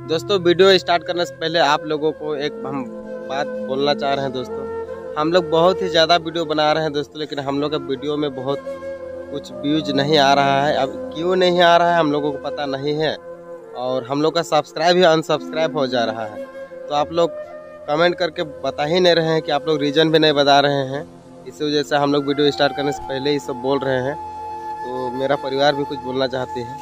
दोस्तों video start करने से पहले आप लोगों को एक हम बात बोलना चाह रहे हैं दोस्तों। हम लोग बहुत ही ज़्यादा वीडियो बना रहे हैं दोस्तों, लेकिन हम लोग का वीडियो में बहुत कुछ व्यूज नहीं आ रहा है। अब क्यों नहीं आ रहा है हम लोगों को पता नहीं है, और हम लोग का सब्सक्राइब ही अनसब्सक्राइब हो जा रहा है। तो आप लोग कमेंट करके बता ही नहीं रहे हैं कि आप लोग रीज़न भी नहीं बता रहे हैं। इसी वजह से हम लोग वीडियो स्टार्ट करने से पहले ही सब बोल रहे हैं। तो मेरा परिवार भी कुछ बोलना चाहती है,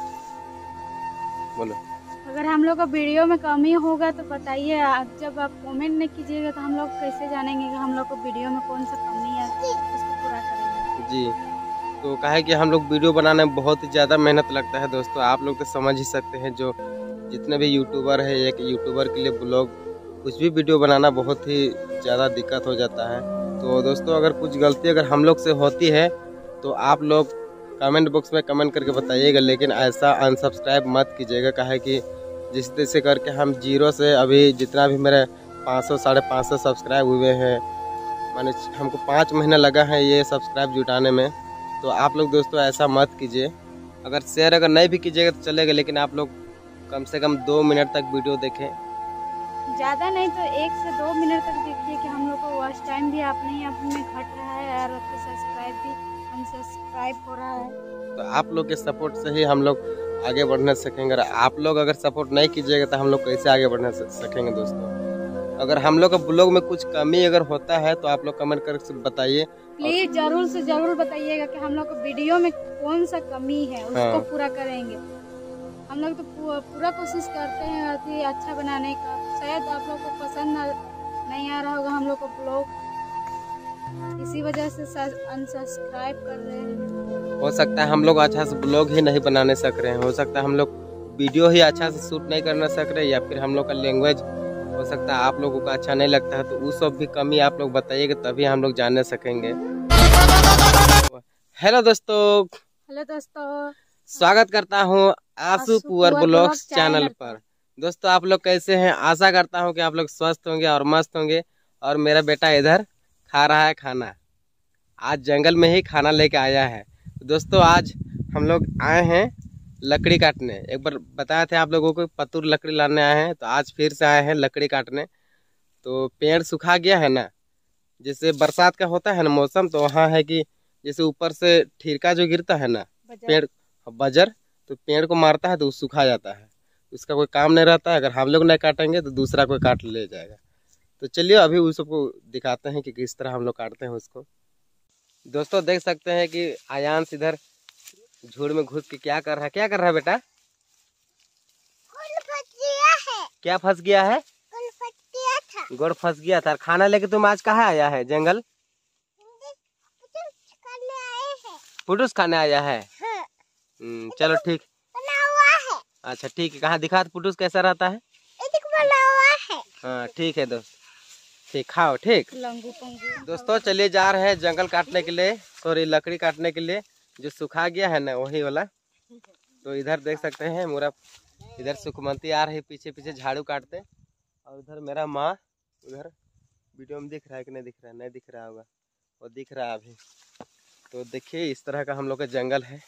बोलो। अगर हम लोग का वीडियो में कमी होगा तो बताइए। जब आप कमेंट नहीं कीजिएगा तो हम लोग कैसे जानेंगे कि हम लोग को वीडियो में कौन सा कमी है, उसको पूरा करेंगे। जी, तो कहा है कि हम लोग वीडियो बनाने में बहुत ही ज़्यादा मेहनत लगता है दोस्तों। आप लोग तो समझ ही सकते हैं, जो जितने भी यूट्यूबर है, एक यूट्यूबर के लिए ब्लॉग कुछ भी वीडियो बनाना बहुत ही ज़्यादा दिक्कत हो जाता है। तो दोस्तों अगर कुछ गलती अगर हम लोग से होती है तो आप लोग कमेंट बॉक्स में कमेंट करके बताइएगा, लेकिन ऐसा अनसब्सक्राइब मत कीजिएगा। कहा है कि जिस तरह से करके हम जीरो से अभी जितना भी मेरे 500 550 सब्सक्राइब हुए हैं, माने हमको 5 महीना लगा है ये सब्सक्राइब जुटाने में। तो आप लोग दोस्तों ऐसा मत कीजिए। अगर शेयर अगर नहीं भी कीजिएगा तो चलेगा, लेकिन आप लोग कम से कम 2 मिनट तक वीडियो देखें। ज़्यादा नहीं तो 1 से 2 मिनट तक देखिए कि हम लोग को वॉच टाइम भी अपने ही आप में घट रहा है और आपके सब्सक्राइब भी अनसब्सक्राइब हो रहा है। तो आप लोग के सपोर्ट से ही हम लोग आगे बढ़ने सकेंगे। अगर आप लोग अगर सपोर्ट नहीं कीजिएगा तो हम लोग कैसे आगे बढ़ने सकेंगे दोस्तों। अगर हम लोग का ब्लॉग में कुछ कमी अगर होता है तो आप लोग कमेंट करके बताइए। प्लीज जरूर से जरूर बताइएगा कि हम लोग को वीडियो में कौन सा कमी है, उसको पूरा करेंगे। हम लोग तो पूरा कोशिश करते हैं अति अच्छा बनाने का। शायद आप लोग को पसंद नहीं आ रहा होगा हम लोग को ब्लॉग, इसी वजह से अनसब्सक्राइब कर रहे हैं। हो सकता है हम लोग अच्छा से ब्लॉग ही नहीं बनाने सक रहे हैं, हो सकता है हम लोग वीडियो ही अच्छा से शूट नहीं करना सक रहे, या फिर हम लोग का लैंग्वेज हो सकता है आप लोगों का अच्छा नहीं लगता है। तो उस सब भी कमी आप लोग बताइएगा, तभी हम लोग जानने सकेंगे। हेलो दोस्तों, स्वागत करता हूँ आशु पुअर ब्लॉग्स चैनल पर। दोस्तों आप लोग कैसे हैं? आशा करता हूँ कि आप लोग स्वस्थ होंगे और मस्त होंगे। और मेरा बेटा इधर खा रहा है खाना। आज जंगल में ही खाना लेके आया है। दोस्तों आज हम लोग आए हैं लकड़ी काटने। एक बार बताए थे आप लोगों को पतुर लकड़ी लाने आए हैं, तो आज फिर से आए हैं लकड़ी काटने। तो पेड़ सूखा गया है ना, जैसे बरसात का होता है ना मौसम, तो वहाँ है कि जैसे ऊपर से ठिरका जो गिरता है ना, पेड़ बजर, तो पेड़ को मारता है तो सूखा जाता है। उसका कोई काम नहीं रहता है। अगर हम लोग नहीं काटेंगे तो दूसरा कोई काट ले जाएगा। तो चलिए अभी उस सबको दिखाते हैं कि किस तरह हम लोग काटते हैं उसको। दोस्तों देख सकते हैं कि आयांश इधर झूड़ में घुस के क्या कर रहा है। क्या कर रहा है बेटा? क्या फंस गया है? गुड़ फंस गया था। खाना लेके तुम आज कहाँ आया है? जंगल पुटूस खाने आया है। चलो ठीक। अच्छा ठीक है, कहाँ दिखा पुटूस कैसा रहता है? हाँ ठीक है दोस्त, ठीक खाओ ठीक। दोस्तों चलिए जा रहे हैं जंगल काटने के लिए, सॉरी लकड़ी काटने के लिए, जो सुखा गया है ना वही वाला। तो इधर देख सकते हैं मेरा इधर सुखमंती आ रही पीछे पीछे झाड़ू काटते, और उधर मेरा माँ उधर वीडियो में दिख रहा है कि नहीं दिख रहा है? नहीं दिख रहा होगा, वो दिख रहा है अभी। तो देखिए इस तरह का हम लोग का जंगल है,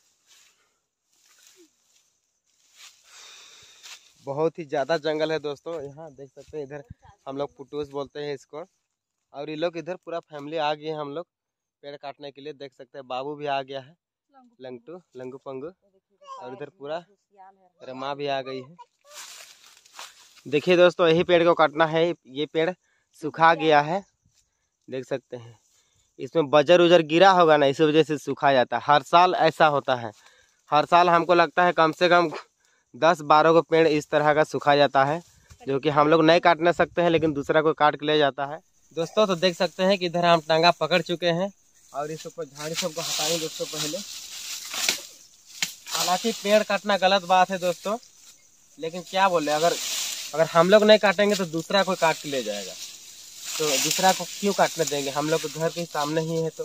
बहुत ही ज़्यादा जंगल है दोस्तों। यहाँ देख सकते हैं इधर हम लोग पुटूस बोलते हैं इसको। और ये लोग इधर पूरा फैमिली आ गए हैं हम लोग पेड़ काटने के लिए। देख सकते हैं बाबू भी आ गया है, लंगू पंगू, और इधर पूरा मेरा माँ भी आ गई है। देखिए दोस्तों यही पेड़ को काटना है। ये पेड़ सूखा गया है, देख सकते हैं। इसमें बजर उजर गिरा होगा ना, इसी वजह से सूखा जाता है। हर साल ऐसा होता है। हर साल हमको लगता है कम से कम 10-12 को पेड़ इस तरह का सूखा जाता है, जो कि हम लोग नहीं काट ना सकते हैं, लेकिन दूसरा कोई काट के ले जाता है। दोस्तों तो देख सकते हैं कि इधर हम टांगा पकड़ चुके हैं, और इस सबको झाड़ी सबको हटाएंगे दोस्तों पहले। हालांकि पेड़ काटना गलत बात है दोस्तों, लेकिन क्या बोले, अगर हम लोग नहीं काटेंगे तो दूसरा कोई काट के ले जाएगा। तो दूसरा को क्यों काटने देंगे? हम लोग के घर के सामने ही है। तो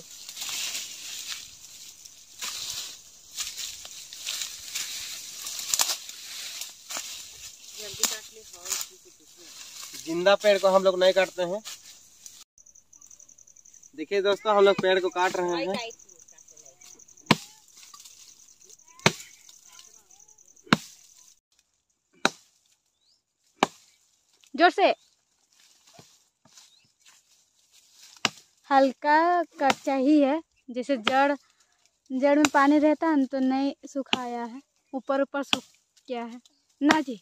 जिंदा पेड़ को हम लोग नहीं काटते हैं। देखिए दोस्तों हम लोग पेड़ को काट रहे हैं। जोर से। हल्का कच्चा ही है, जैसे जड़ में पानी रहता है तो नहीं सुखाया है, ऊपर ऊपर सूख गया है ना जी।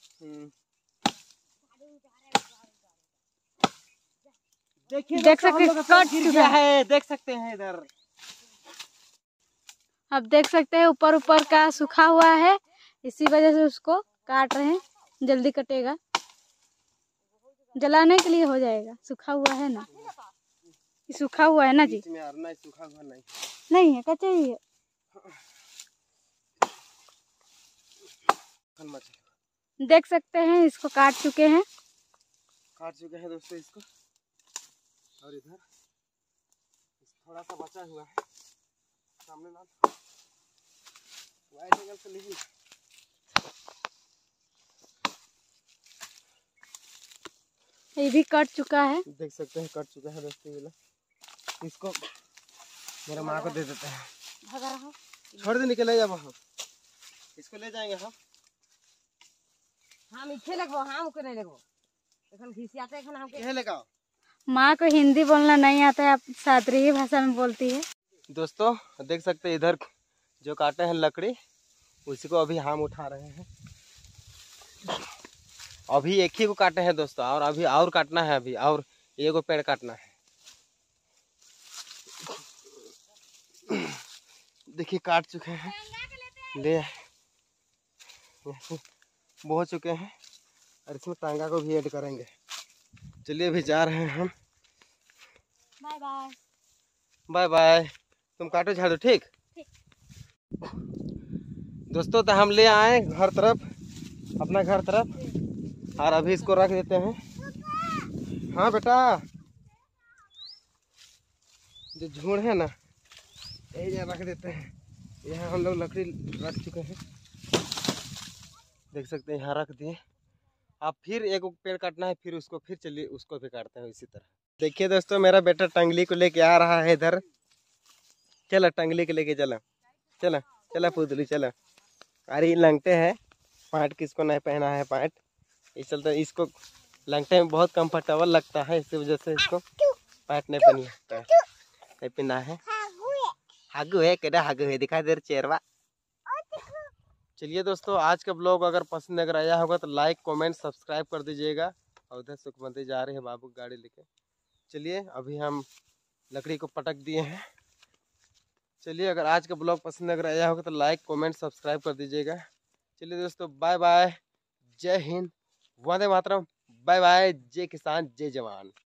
देख सकते हैं कट चुका है, देख सकते हैं इधर। अब देख सकते हैं ऊपर ऊपर का सूखा हुआ है, इसी वजह से उसको काट रहे हैं, जल्दी कटेगा, जलाने के लिए हो जाएगा। सूखा हुआ है ना, ये सूखा हुआ है ना जी। सूखा हुआ नहीं है, कच्चा ही है। देख सकते हैं इसको काट चुके हैं दोस्तों इसको। और इधर थोड़ा सा बचा हुआ है, सामने ना वाइड एंगल से नहीं। ये भी कट चुका है, देख सकते हैं कट चुका है दोस्तों। ये इसको मेरे माँ को दे देते हैं। छोड़ दे, निकले जा हम इसको ले जाएंगे। हम इथे लगबो, हम को नहीं लगबो, एखन घिसियाते एखन हम के लगाओ। माँ को हिंदी बोलना नहीं आता है, आप सादरी भाषा में बोलती है। दोस्तों देख सकते हैं इधर जो काटे हैं लकड़ी, उसी को अभी हम उठा रहे हैं। अभी एक ही को काटे हैं दोस्तों, और अभी और काटना है, अभी और एक को पेड़ काटना है। देखिए काट चुके हैं, ले बहुत चुके हैं, और इसमें टांगा को भी ऐड करेंगे। चलिए अभी जा रहे हैं हम। Bye bye. Bye bye. तुम काटो झाड़ो, ठीक। दोस्तों तो हम ले आए घर तरफ, अपना घर तरफ, और अभी इसको रख देते हैं। हाँ बेटा, जो झूड़ है ना यही रख देते हैं। यहाँ हम लोग लकड़ी रख चुके हैं, देख सकते हैं यहाँ रख दिए। अब फिर एक पेड़ काटना है, फिर उसको फिर चलिए उसको भी काटते हैं इसी तरह। देखिए दोस्तों मेरा बेटा टंगली को लेके आ रहा है इधर। चला टंगली को लेके चला, चला चला पुतली चला। अरे लंगटे है, पैंट किसको नहीं पहना है पैंट, इस चलते इसको लंगटे में बहुत कंफर्टेबल लगता है, इसी वजह से इसको पैंट नहीं पहन लगता है, नहीं पहना है। हागू है, केड़ा हागू है, दिखा दे चेहरा। चलिए दोस्तों आज का ब्लॉग अगर पसंद अगर आया होगा तो लाइक कमेंट सब्सक्राइब कर दीजिएगा। और उधर सुखमती जा रहे हैं बाबू गाड़ी लेके। चलिए अभी हम लकड़ी को पटक दिए हैं। चलिए अगर आज का ब्लॉग पसंद अगर आया होगा तो लाइक कमेंट सब्सक्राइब कर दीजिएगा। चलिए दोस्तों बाय बाय, जय हिंद, वंदे मातरम, बाय बाय, जय किसान जय जवान।